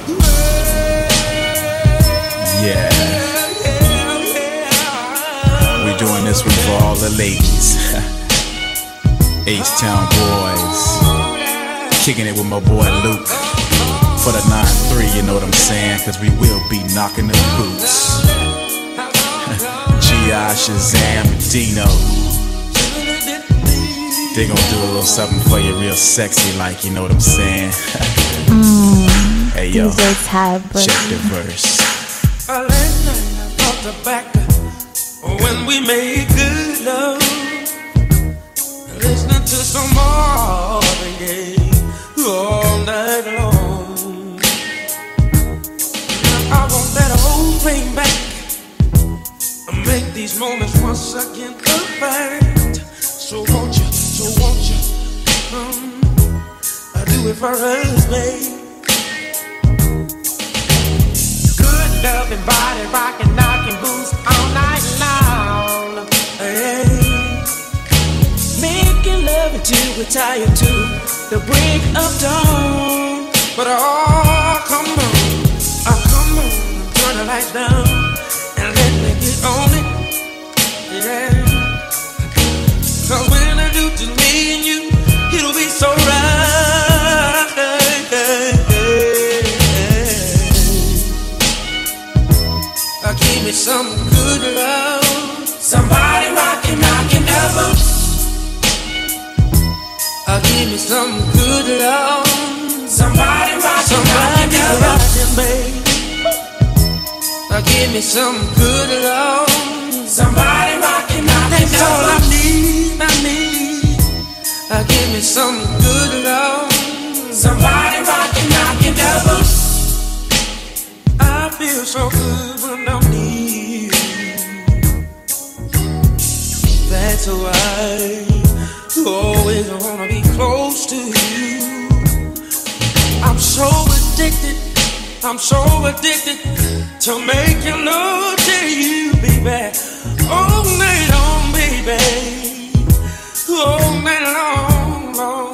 Yeah. We're doing this one for all the ladies. H-Town boys. Kicking it with my boy Luke. For the 9-3, you know what I'm saying? Cause we will be knocking the boots. G.I. Shazam, Dino. They gon' do a little something for you real sexy like, you know what I'm saying? Hey yo, check the verse. Last night I thought back when we made good love, listening to some Marvin Gaye all night long. I want that whole thing back, make these moments once again perfect. So won't you, I do it for us, babe. Loving body, rockin', knockin' boots all night long. Hey. Making love until we're tired to the break of dawn. But come on, turn the lights down and let me get on it. Yeah. Cause when I do just me and you, it'll be so right. Give me some good love. Somebody rockin', knockin' the boots. Give me some good love. Somebody rockin', knockin' the boots, baby. Give me some good love. Somebody rockin', knockin' the boots. That's all I need. Give me some good love. Somebody rockin', knockin' the boots. I feel so good when I'm near you. That's why you always wanna be close to you. I'm so addicted to making love to you, baby. All night long, baby. All night long, long.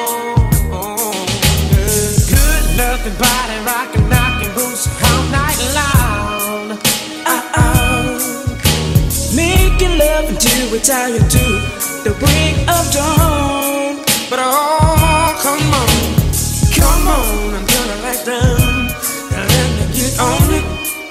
Good loving body, rockin', knockin' boots all night long. Making love until we're tired to the break of dawn. But come on and turn the lights down and let me get on it.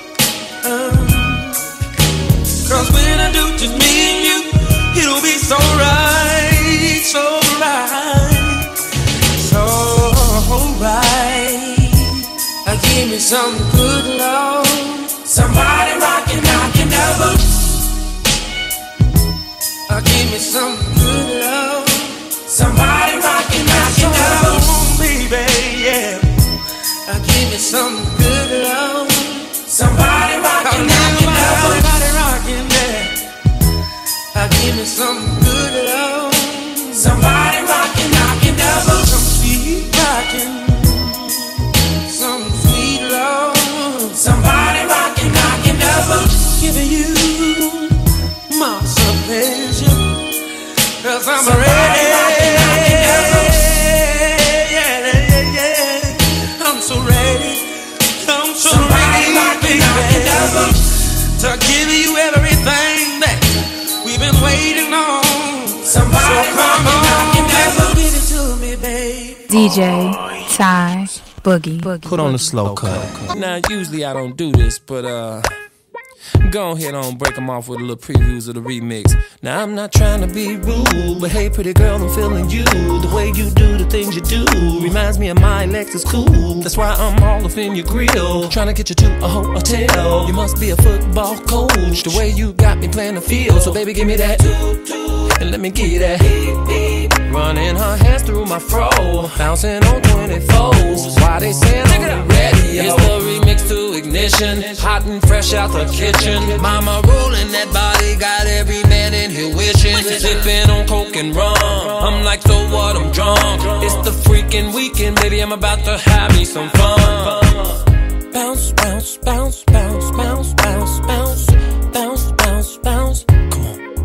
Cause when I do just me and you, it'll be so right, so right, so right. Give me some good love. Somebody rockin', knockin' the boots. Give me some good love. Somebody rockin', knockin' the boots, baby, yeah. Give me some good love. Somebody rockin', knockin' the boots. Somebody rockin', yeah. Give me some good love. Somebody rockin', knockin' the boots. Some sweet rockin'. Somebody rockin', knockin' the boots. Giving you my pleasure. Cause I'm ready. Yeah. I'm so ready. Baby, to give you everything that we've been waiting on. Somebody knockin' the boots. Give it to me, babe. DJ Ty Boogie. Put on the slow cut. Now, usually I don't do this, but go ahead on, break them off with a little previews of the remix. Now, I'm not trying to be rude, but hey, pretty girl, I'm feeling you. The way you do the things you do reminds me of my Lexus cool. That's why I'm all up in your grill, trying to get you to a hotel. You must be a football coach, the way you got me playing the field. So baby, give me that, and let me give you that. Running her hands through my fro, bouncing on 24s. Why they saying I'm ready? It's the remix to Ignition, hot and fresh out the kitchen. Mama rolling that body, got every man in here wishing. Sipping on coke and rum, I'm like, so what, I'm drunk. It's the freaking weekend, baby, I'm about to have me some fun. Bounce, bounce, bounce, bounce, bounce, bounce, bounce, bounce, bounce, bounce. Come on.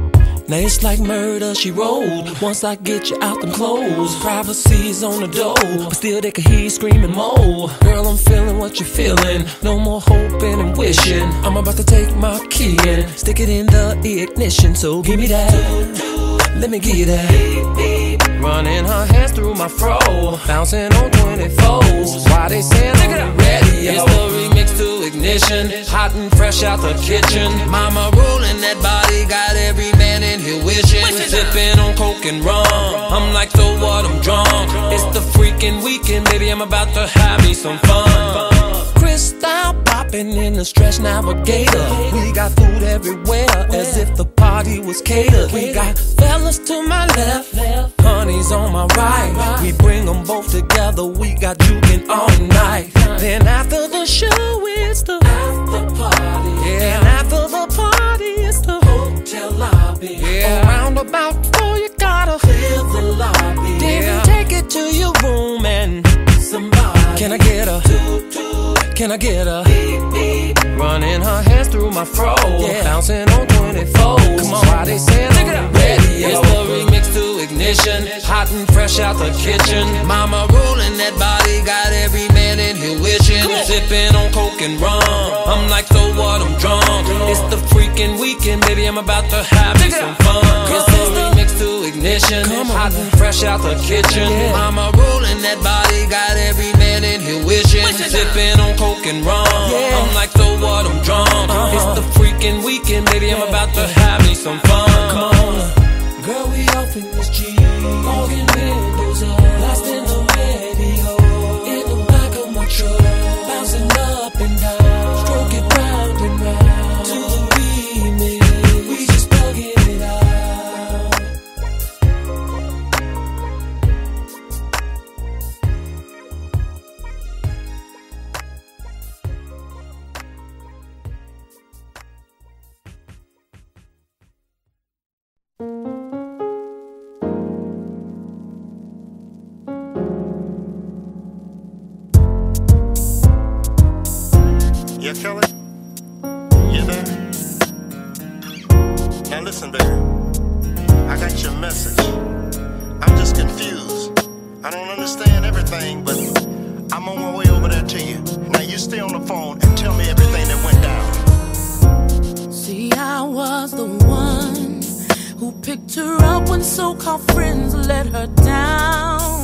Now it's like murder, she rolled. Once I get you out them clothes, privacy's on the door, but still they can hear you screaming more. Girl, I'm feeling what you're feeling. No more hoping and wishing. I'm about to take my key and stick it in the ignition. So give me that, let me give you that. Running her hands through my fro, bouncing on 24s. Why they saying look at radio? It's the remix to Ignition, hot and fresh out the kitchen. Mama rolling that body, got every man in here wishing. Sipping on coke and rum, I'm like, so what, I'm drunk. It's the freaking weekend, baby, I'm about to have me some fun. Crystal popping in the Stretch Navigator. We got food everywhere, as if the party was catered. We got fellas to my left, honey's on my right. We bring them both together, we got juking all night. Then after the show, it's the after party. Yeah, and after the party, it's the hotel lobby. Yeah, around about 4, you gotta fill the lobby. Then take it to your room and somebody. Can I get a can I get a running her hands through my fro, bouncing on 24s. Come on, why they saying look at that radio? It's the remix to Ignition, hot and fresh out the kitchen. Mama rolling that body, got every man in here wishing. Sipping on coke and rum, I'm like, so what, I'm drunk. It's the freaking weekend, baby, I'm about to have me some fun. It's the remix to Ignition, hot and fresh out the kitchen. Mama rolling that body, got every man in here wishing. Sipping on coke and rum, I'm like, so what, I'm drunk. It's the freaking weekend, baby, I'm about to have me some fun. Come on, girl, we off in this Jeep, walking windows up, lost in the radio, in the back of my truck, bouncing up and down, stroke it round and round to the remix. We just thugging it out. Yeah, Kelly? You there? Now listen, baby. I got your message. I'm just confused. I don't understand everything, but I'm on my way over there to you. Now you stay on the phone and tell me everything that went down. See, I was the one who picked her up when so-called friends let her down.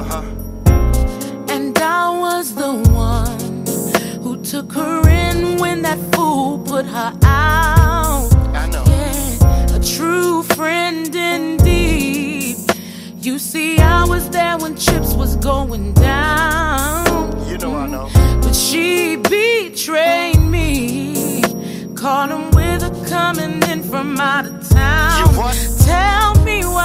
And I was the one who took her in when that fool put her out. I know. Yeah, a true friend indeed. You see, I was there when chips was going down. You know I know. But she betrayed me. Caught him with her coming in from out of town. You what? Tell me why.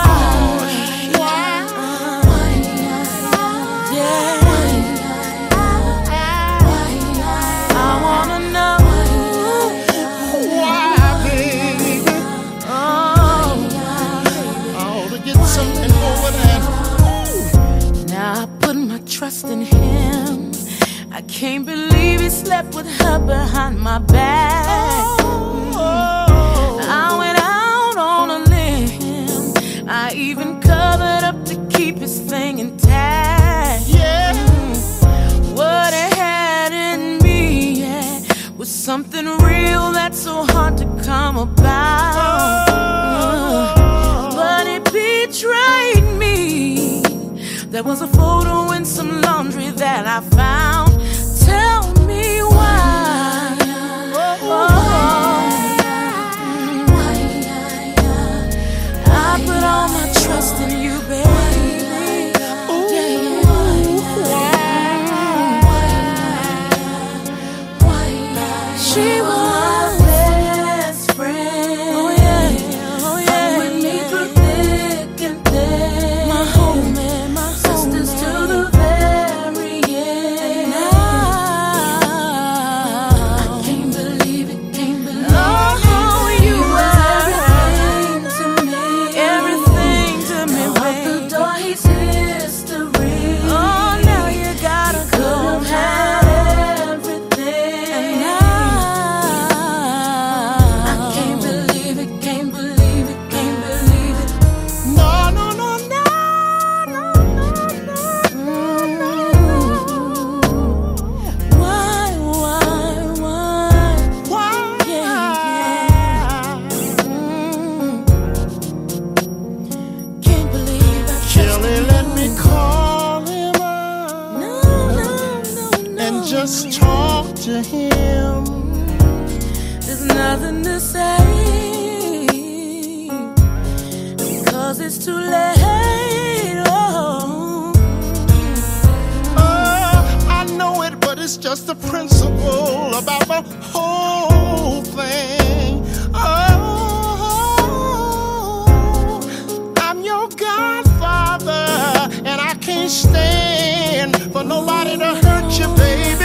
Trust in him. I can't believe he slept with her behind my back. I went out on a limb. I even covered up to keep his thing intact. Yeah. What it had in me, was something real that's so hard to come about. But it betrayed me. There was a photo in some laundry that I found. Tell me why. I put all my trust in you, baby. She was my best friend. Oh yeah, oh yeah. With me through thick and thin. My homie, my sisters to the very end. just talk to him. There's nothing to say, because it's too late. Oh, I know it, but it's just the principle about the whole thing. Oh, I'm your godfather, and I can't stand for nobody to hurt you, baby.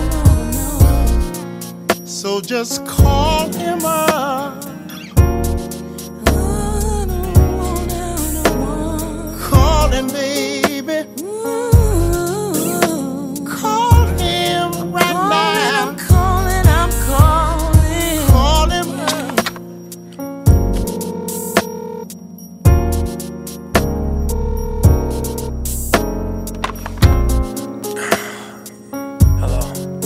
So just call him up. Call him, baby. Call him right now. I'm calling. Call him. Hello.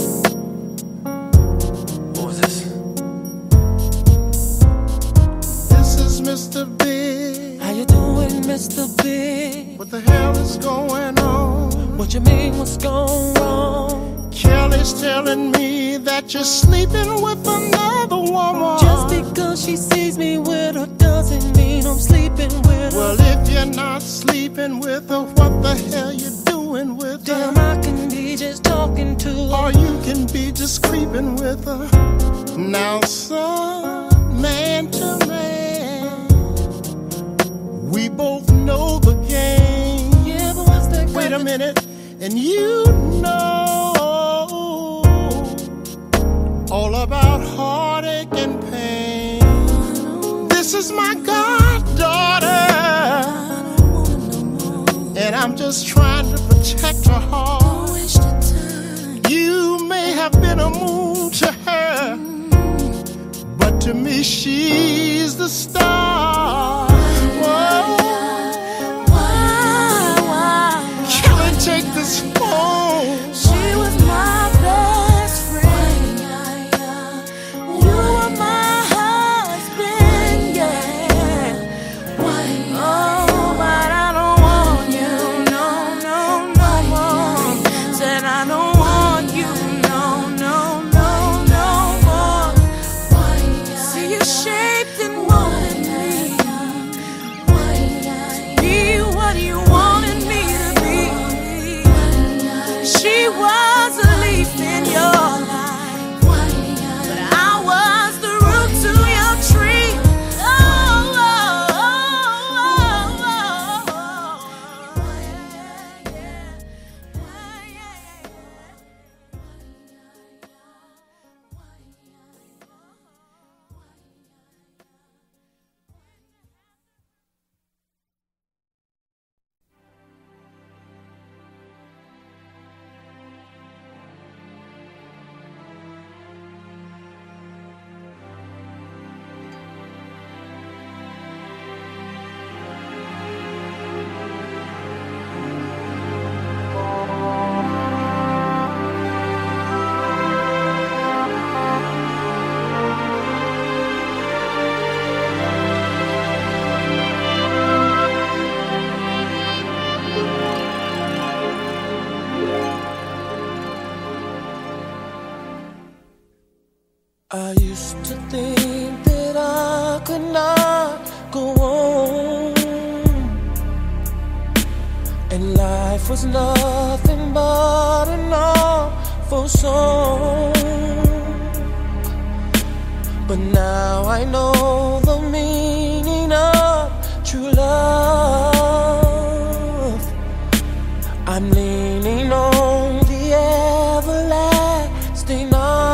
What was this? This is Mr. Big. How you doing, Mr. Big? What the hell is going on? What you mean, what's gone wrong? Kelly's telling me that you're sleeping with another woman. Just because she sees me with her doesn't mean I'm sleeping with her. Well, if you're not sleeping with her, what the hell you doing with her? Damn, I can be just talking to her. Or you can be just creeping with her. Now, son, man to man, we both know the game. Yeah, but what's that? Wait a minute, and you know all about heartache and pain. This is my goddaughter, and I'm just trying to protect her heart. You may have been a moon to her, but to me she's the star. Whoa. Can I take this phone? She was my best friend. You were my husband, yeah. Oh, but I don't want you, no more. Said I don't want you, no more. See you shaped and molded me. Be what you wanted me to be. She was a leaf in your life, but I was the root to your tree. I used to think that I could not go on, and life was nothing but an awful song. But now I know the meaning of true love. I'm leaning on the everlasting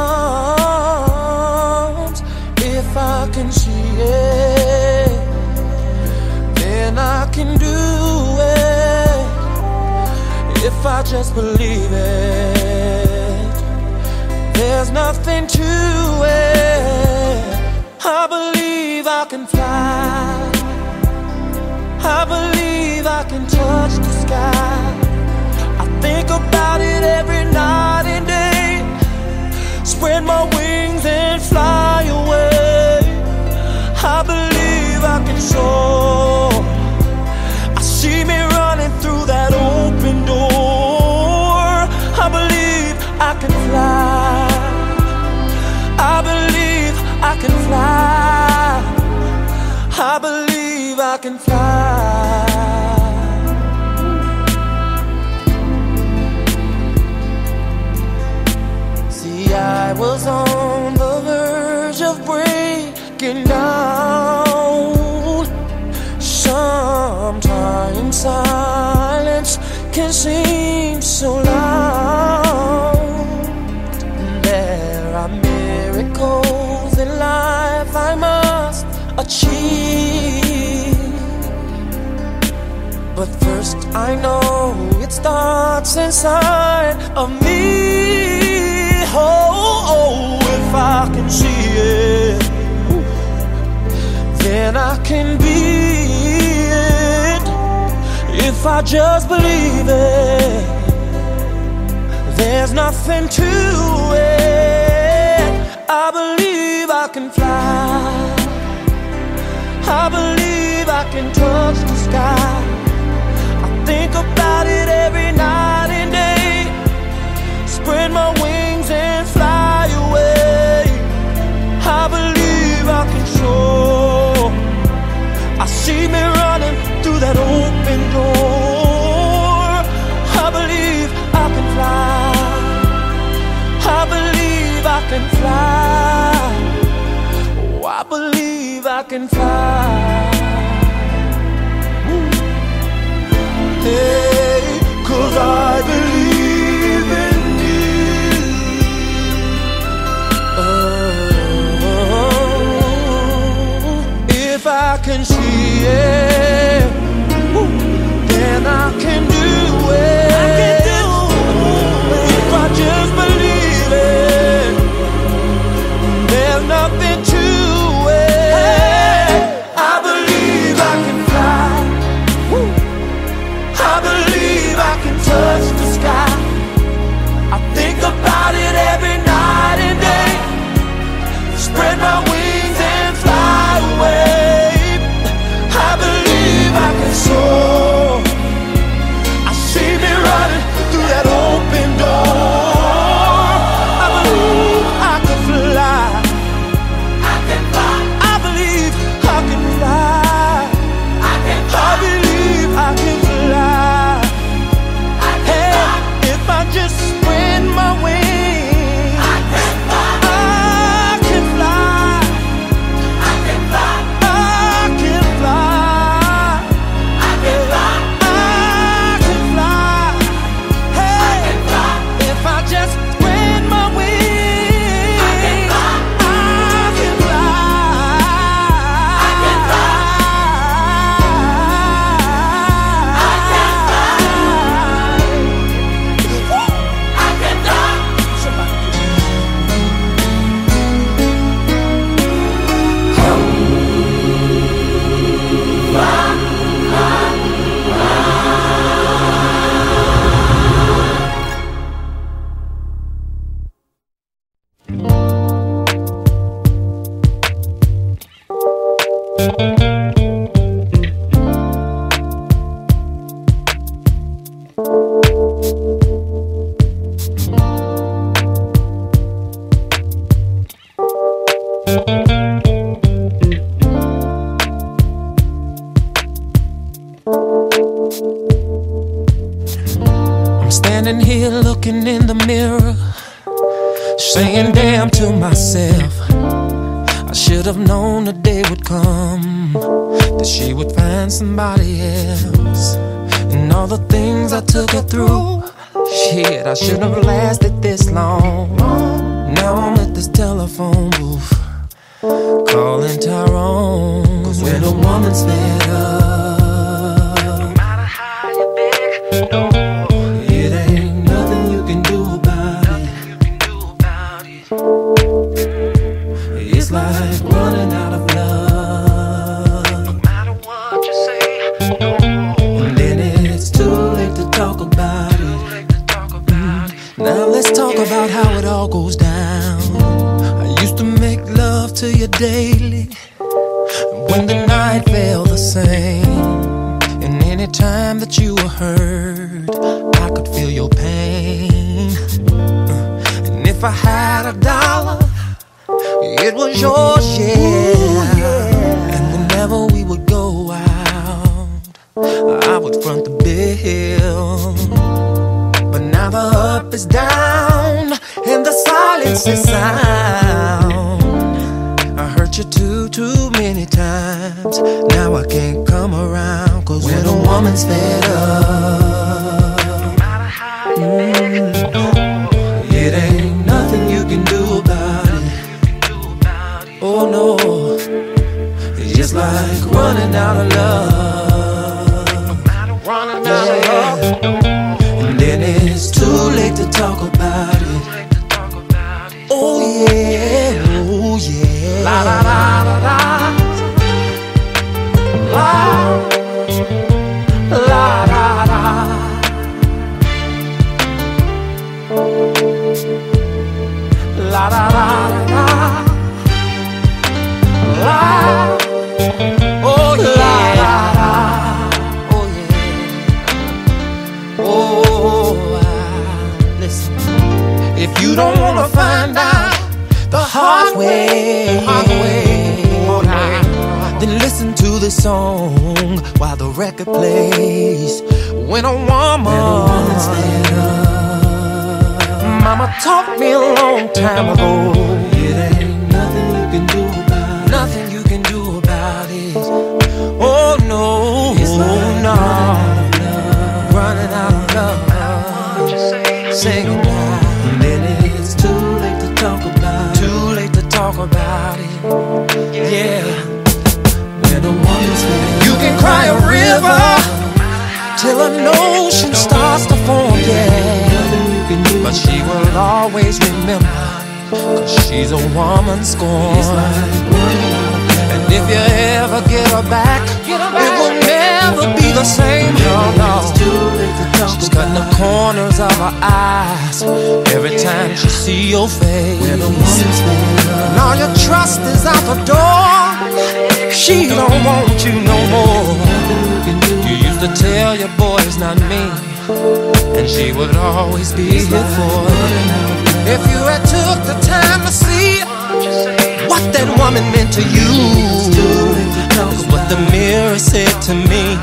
arms. If I can see it, then I can do it. If I just believe it, there's nothing to it. I believe I can fly. I believe I can touch the sky. I think about it every night and day. Spread my wings and fly away. I believe I can soar. I see me running through that open door. I believe I can fly. I believe I can fly. I believe I can fly. See, I was on the verge of breaking down. Sometimes silence can seem so loud. There are miracles in life I must achieve. But first I know it starts inside of me. Oh, if I can see it, then I can be it. If I just believe it, there's nothing to it. I believe I can fly. I believe I can touch the sky. I think about it every night and day. Spread my wings and fly away. I believe I can soar. I see me running through that open door. I believe I can fly. I believe I can fly. Oh, I believe I can fly. Hey, 'cause I believe in you. Oh, if I can see it, then I can do it. I can do it. If I just believe it, there's nothing to it. I believe I can fly. I believe I can touch the sky. I think about it every night and day. Spread my wings and fly away. I believe I can soar. I see me running through that open door. I believe I can fly. I can fly. I believe I can fly. I can fly. I believe I can fly. I can fly. If I just spread my wings, I can fly. I can fly. I can fly. I can fly. I can fly. I can fly. Hey, I can fly. If I just spread my wings, I can fly. I can fly. I can fly. I can fly. I can fly. I'm standing here looking in the mirror, saying damn to myself. I should have known the day would come that she would find somebody else. And all the things I took her through, shit, I shouldn't have lasted this long. Now I'm at this telephone booth, calling Tyrone. 'Cause when a woman's fed up, no matter how you beg, no, it ain't nothing you can do about it. It's like running out of love. No matter what you say, no. And then it's too late to talk about it. Now let's talk about how it all goes down. I used to make love to you daily, when the night felt the same. And any time that you were hurt, I could feel your pain. I had $1, it was yours, yeah. And whenever we would go out, I would front the bill. But now the up is down and the silence is sound. I hurt you too many times. Now I can't come around. Cause when a woman's fed up, no matter how you it ain't nothing you can do about it. Oh no, it's just like running out of love. Running out of love. And then it's too late to talk about it. Oh yeah, oh yeah. La la la la la. La la la la. La la la la. La. Oh yeah. Oh yeah. Oh, listen. If you don't wanna find out the hard way, then listen to this song while the record plays. When a woman's fed up, Mama taught me a long time ago, it ain't nothing you can do about it. Nothing you can do about it. Oh no, it's like no, running out of love. Singing now, and then it's too late to talk about it. Too late to talk about it. Yeah. When a woman's fed, you can cry a river till an ocean starts to form. Yeah. But she will always remember, cause she's a woman scorned. And if you ever get her back, it will never be the same. No. She's cutting the corners of her eyes every time she see your face. And all your trust is out the door. She don't want you no more. You used to tell your boy it's not me, and she would always be here for you. If you had took the time to see what that woman meant to you, is what the mirror said to me.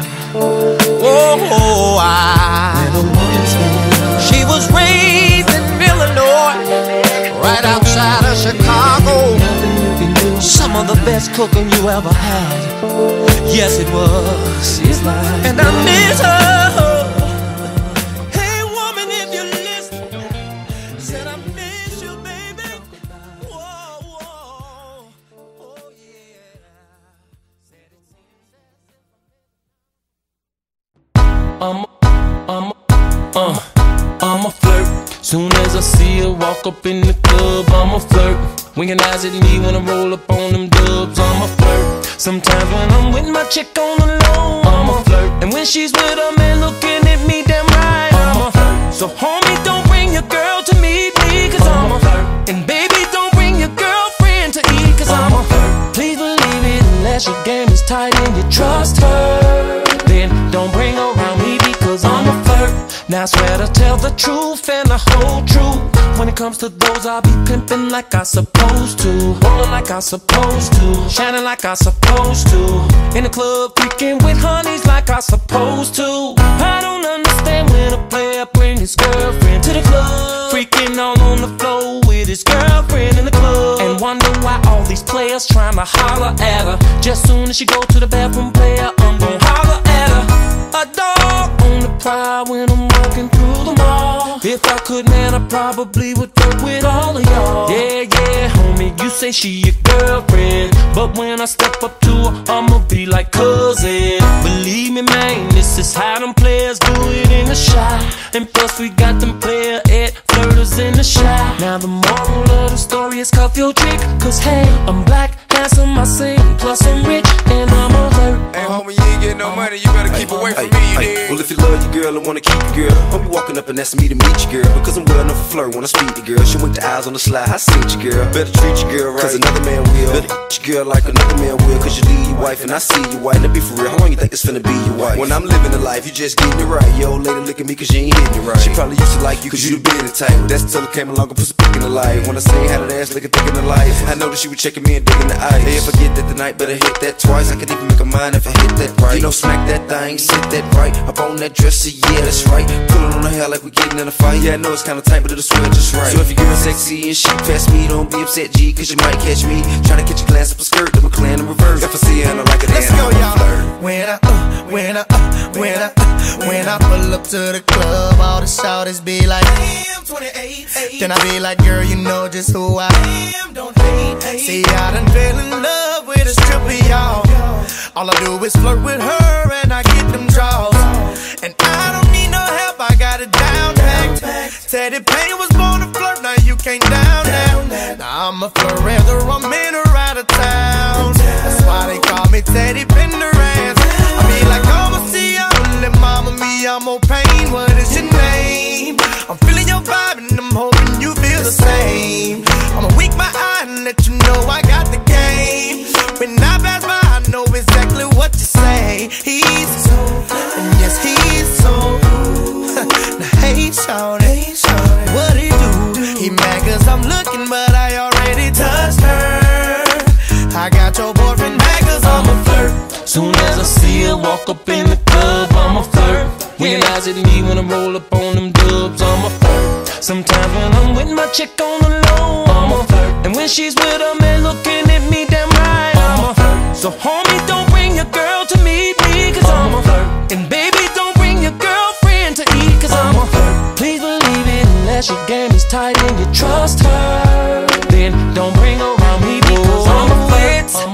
She was raised in Illinois, right outside of Chicago. Some of the best cooking you ever had. Yes, it was. And I miss her. Hey, woman, if you listen, said I miss you, baby. Whoa, whoa. Oh, yeah. I'm a flirt. Soon as I see her walk up in the club, I'm a flirt. Winking eyes at me when I roll up on them dubs, I'm a flirt. Sometimes when I'm with my chick on the low, I'm a flirt. And when she's with a man looking at me damn right, I'm a flirt. So homie, don't bring your girl to meet me, cause I'm a flirt. And baby, don't bring your girlfriend to eat, cause I'm a flirt. Please believe it, unless your game is tight and you trust her, then don't bring her around me, because I'm a flirt. Now I swear to tell the truth and the whole truth. When it comes to those, I'll be pimping like I supposed to, rolling like I supposed to, shining like I supposed to, in the club freaking with honeys like I supposed to. I don't understand when a player bring his girlfriend to the club, freaking all on the floor with his girlfriend in the club, and wonder why all these players trying to holler at her. Just soon as she go to the bathroom, player, I'm gon' holler at her. A dog on the prowl when I'm walking through the mall. If I could, man, I probably would work with all of y'all. Yeah, homie, you say she your girlfriend, but when I step up to her, I'ma be like cousin. Believe me, man, this is how them players do it in the shot. And plus we got them player at flirters in the shot. Now the moral of the story is cuff your chick, cause hey, I'm black, handsome, I sing, plus I'm rich, and I'm alert. Hey homie, you ain't getting no money, you better keep away from me, you dig? Well, if you love your girl and wanna keep your girl, don't be walking up and asking me to meet your girl, because I'm well enough for flirt when I speak to girl. She went the eyes on the slide, I seen your girl. Better treat your girl right, cause another man will. Better get your girl like another man will, cause you leave your wife and I see you white. Now be for real, how long you think it's finna be your wife? When I'm living the life, you just getting it right. Yo, lady, look at me cause you ain't hitting it right. She probably used to like you cause you the business type. That's till it came along and put some pick in the light. When I say had that ass looking thick in the light, I know that she was checking me and digging the ice. Hey, if I get that tonight, better hit that twice. I could even make a mind if I hit that right. You know, smack that thing, sit that right up on that dresser, yeah, that's right. Pull it on her hair like we getting in a fight. Yeah, I know it's kinda tight, but it'll swear just right. So if your girl sexy and she past me, don't be upset, G, cause you might catch me trying to catch a glance up a skirt, then we're clean in reverse. If I see her and I like it, let's go, y'all. When I pull up to the club, all the shawties be like, damn, 28. Then I be like, girl, you know just who I am, don't hate. See, I done fell in love with a stripper, y'all. All I do is flirt with her and I get them draws. And I don't need no help, I got it down packed. Teddy Payne was born to flirt, now you can't down that. Now I'm a flirt whether I'm in or out of town. That's why they call me Teddy Pendergrass. I be like, oh, see ya, little mama, me, I'm more pain. What is your name? I'm feeling your vibe and I'm hoping you feel the same. I'ma wink my eye and let you know I got the game. When I pass by, I know exactly what you say. He's so, and yes, he's so. Now hey, shawty, what he do? He mad cause I'm looking, but I already touched her. I got your boyfriend mad cause I'm a flirt. Soon as I see her walk up in the club, I'm a flirt. When your eyes at me when I roll up on them dubs, I'm a flirt. Sometimes when I'm with my chick on the low, I'm a flirt. And when she's with a man looking at me damn right, I'm a flirt. So homie, don't bring your girl to meet me, cause I'm a flirt. And baby, don't bring your girlfriend to eat, cause I'm a flirt. Please believe it, unless your game is tight and you trust her, then don't bring her around me, because I'm a flirt.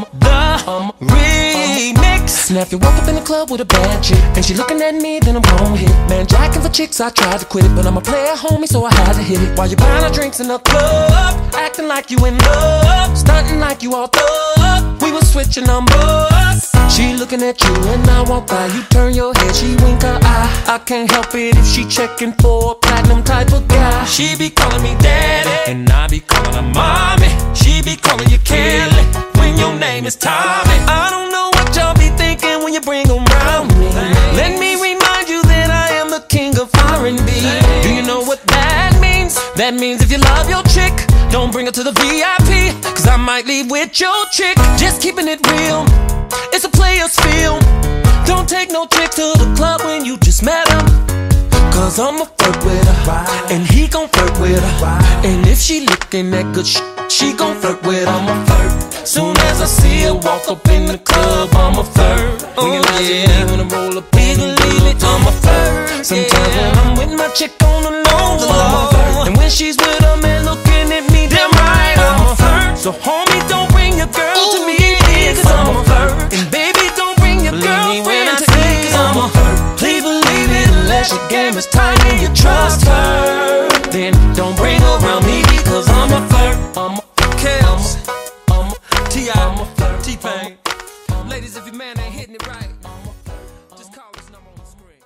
I'm the remix. Now if you walk up in the club with a bad chick and she looking at me, then I'm gon' hit. Man, jacking for chicks, I tried to quit it, but I'm a player, homie, so I had to hit it. While you buying her drinks in the club, acting like you in love, stunting like you all thug. We was switching numbers. She looking at you and I walk by, you turn your head, she wink her eye. I can't help it if she checking for a platinum type of guy. She be calling me daddy, and I be calling her mommy. She be calling you Kelly, when your name is Tommy. I don't know what y'all be thinking when you bring them round me. Let me remind you that I am the king of R&B. Do you know what that means? That means if you love your chick, don't bring her to the VIP, cause I might leave with your chick. Just keeping it real, it's a player's field. Don't take no chick to the club when you just met him, cause I'ma flirt with her, and he gon' flirt with her. And if she looking at good she gon' flirt with her. I'ma flirt. Soon as I see her walk up in the club, I'ma flirt. When you lie to me when I roll up, please believe it, I'ma flirt. Sometimes when I'm with my chick on the low, I'ma flirt. And when she's with a man looking at me, damn right, I'ma flirt. So homie, don't bring your girl to me, cause I'ma flirt. And baby, don't bring your girlfriend to me, cause I'ma flirt. Please believe it, unless your game is tight and you trust her, then don't bring her around me, because I'm a flirt. I'm a Kels, I'm a T.I., I'm a flirt. T-Pain. Ladies, if your man ain't hitting it right, just call this number on the screen.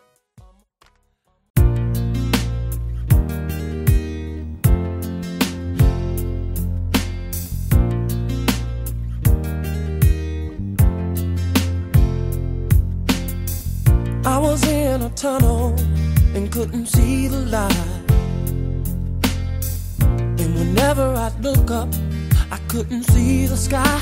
I was in a tunnel and couldn't see the light. And whenever I'd look up, I couldn't see the sky.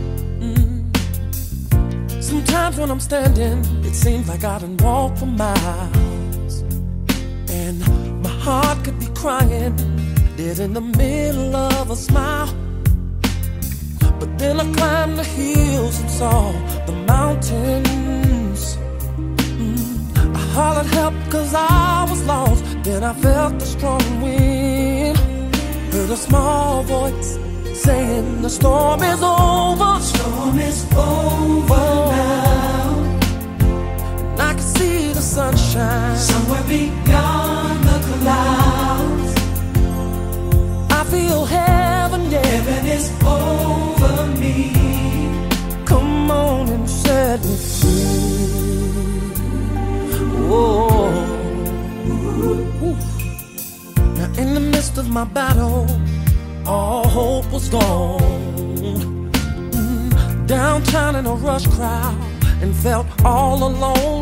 Sometimes when I'm standing, it seems like I done walked for miles, and my heart could be crying dead in the middle of a smile. But then I climbed the hills and saw the mountains. I hollered help cause I was lost. Then I felt a strong wind, heard a small voice saying the storm is over. The storm is over now. And I can see the sunshine somewhere beyond the clouds. I feel heaven, yeah. Heaven is over me. set me free. Oh. Now in the midst of my battle, all hope was gone. Downtown in a rush crowd and felt all alone.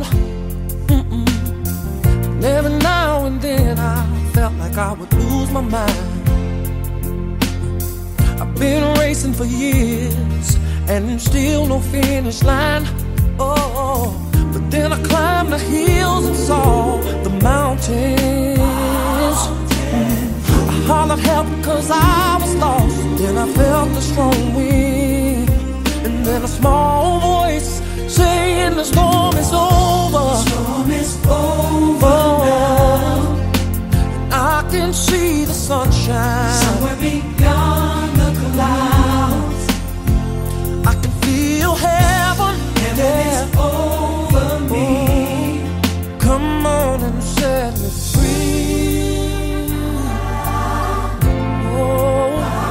And every now and then I felt like I would lose my mind. I've been racing for years and still no finish line. Oh, but then I climbed the hills and saw the mountains. I hollered help cause I was lost. Then I felt the strong wind, and then a small voice saying the storm is over. The storm is over now. And I can see the sunshine somewhere beyond the clouds. I can feel heaven. Heaven is over me. Come on and set me free. Oh,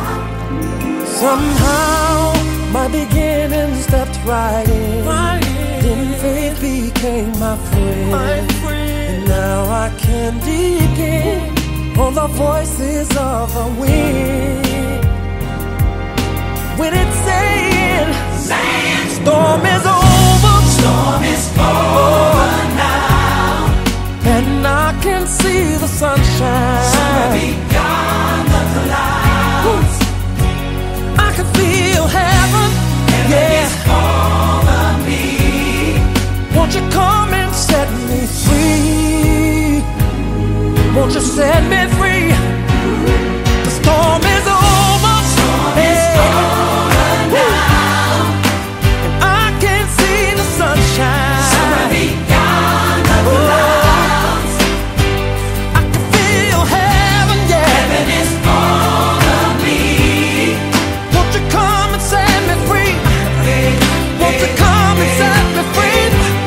somehow my beginning stepped right in. Then faith became my friend. And now I can depend on the voices of the wind. When it's saying, storm is over. Storm is over now. And I can see the sunshine somewhere beyond the clouds. I can feel heaven. Heaven is over me. Won't you come and set me free? Won't you set me free? The storm is over. Storm is over now. And I can see the sunshine somewhere beyond the clouds. I can feel heaven, yeah. Heaven is over me. Won't you come and set me free? Won't you come and set me free?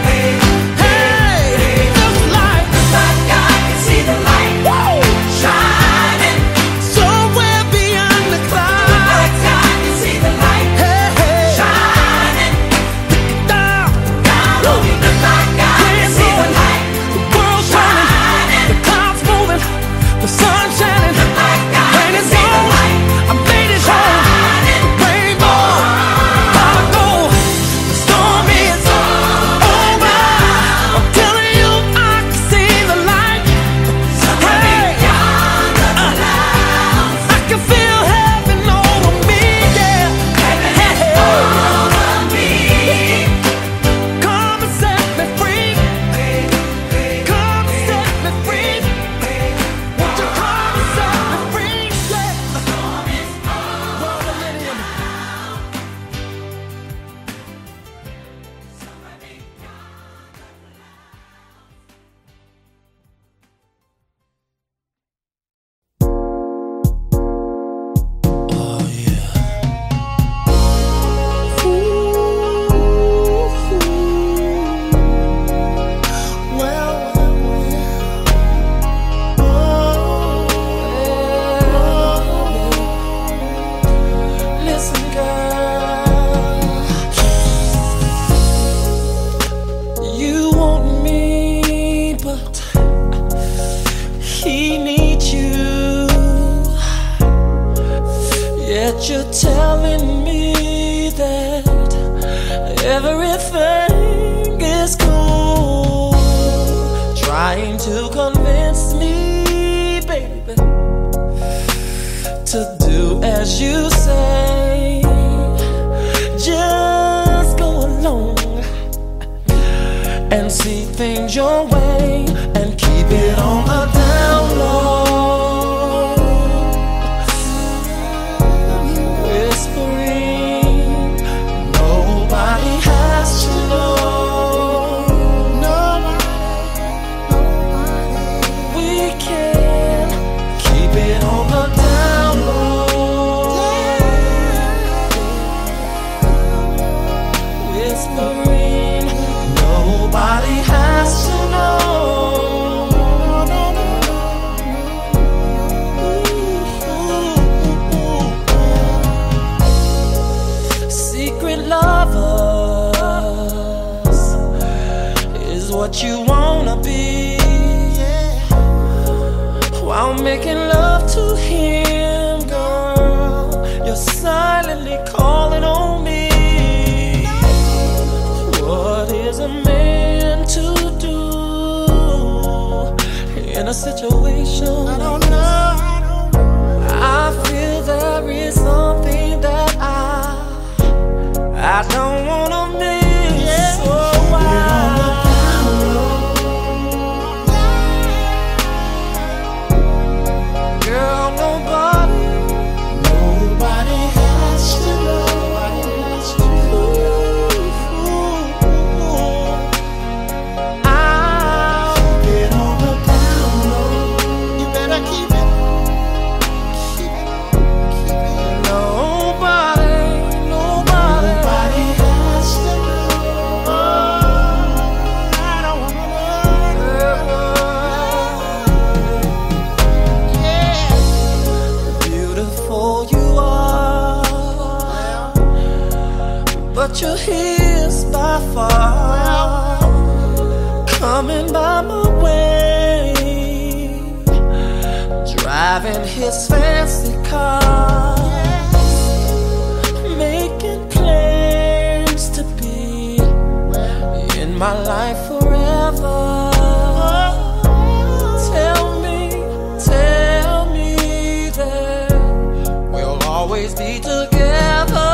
You're telling me that everything is cool, trying to convince me, baby, to do as you say. Just go along and see things your way and keep it on the down low. Nobody has to know. what you wanna be, while making love to him, girl. You're silently calling on me. What is a man to do in a situation? I don't know. I feel there is something that I don't wanna miss. So girl, nobody has to know. Get on the down low. You better keep it. Nobody has to know. I don't wanna know. Yeah. Beautiful you are, but you're his by far. Coming by my way, driving his fancy car, making plans to be in my life forever. Tell me that we'll always be together.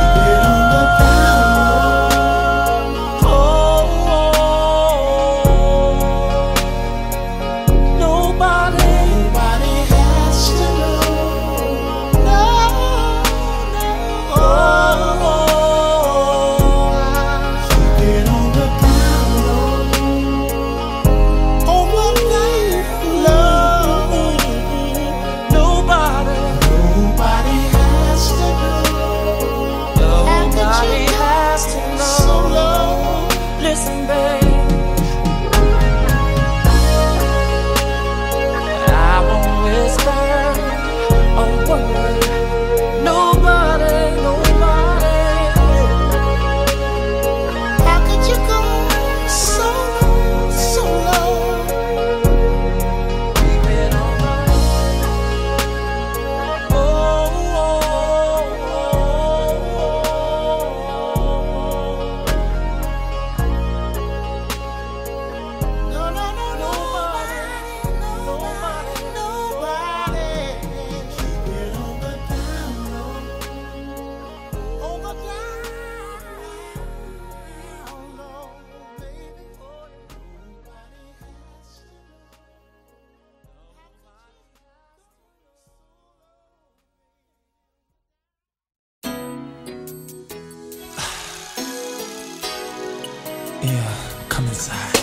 Yeah, come inside.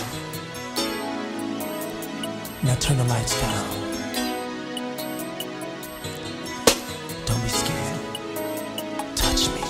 Now turn the lights down. Don't be scared. Touch me.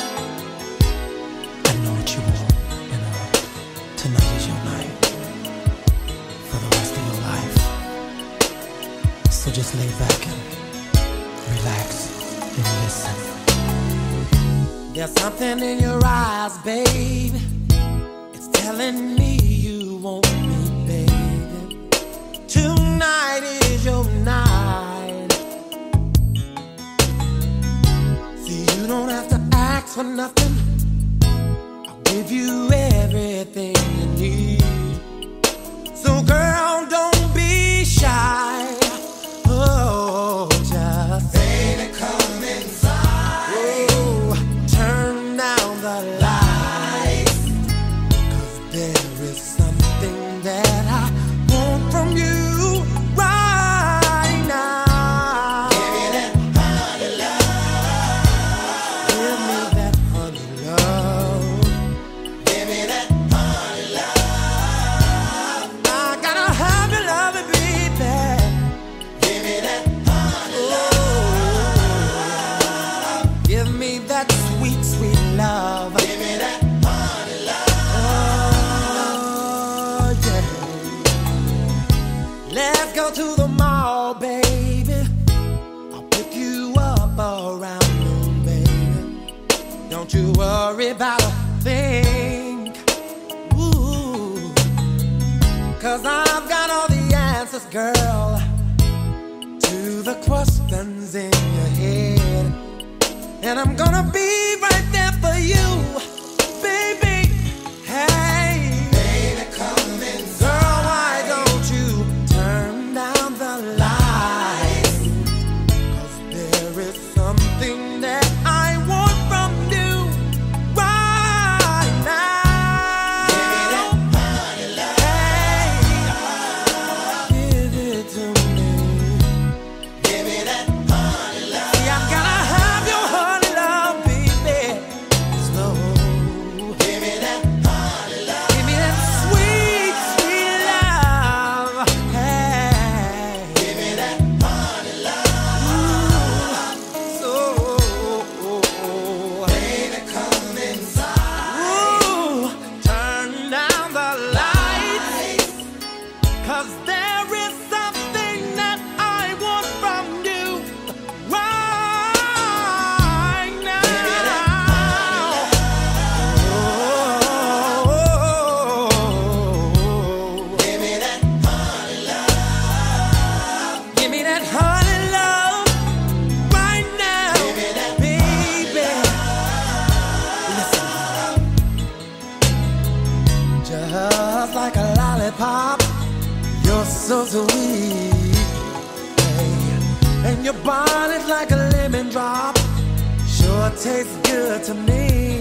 I know what you want, and tonight is your night for the rest of your life. So just lay back and relax and listen. There's something in your eyes, babe. It's telling me you want me, baby. Tonight is your night. See, you don't have to ask for nothing. I'll give you everything you need. So girl, don't be shy. Oh, just baby, come inside. Oh, turn down the lights, 'cause there is something that I want from you right now. Give me that honey love. Give me that honey love. Give me that honey love. I gotta have your love, baby. Give me that honey love. Give me that sweet, sweet love. Give me that honey love. Oh, yeah. Let's go to the mall, baby. I'll pick you up around noon, baby. Don't you worry about a thing. Ooh, 'cause I've got all the answers, girl, to the questions in your head. And I'm gonna be right there for you, baby. Hey, baby, come in. Girl, why don't you turn down the lights? 'Cause there is something that I want from you right now. Give me that honey love. Hey, give it to me. Give me that honey love. See, I've gotta have your honey love, baby. Slow. Give me that honey love. Give me that sweet, sweet love. Hey, give me that honey love. So, baby, come inside. Ooh, turn down the lights, 'cause there is something that I want from you right now. Give me that honey love. Give me that honey love. Give me that honey love right now. Give me that baby. Listen. Just like a lollipop, you're so sweet. Hey. And your body's like a lemon drop, sure tastes good to me.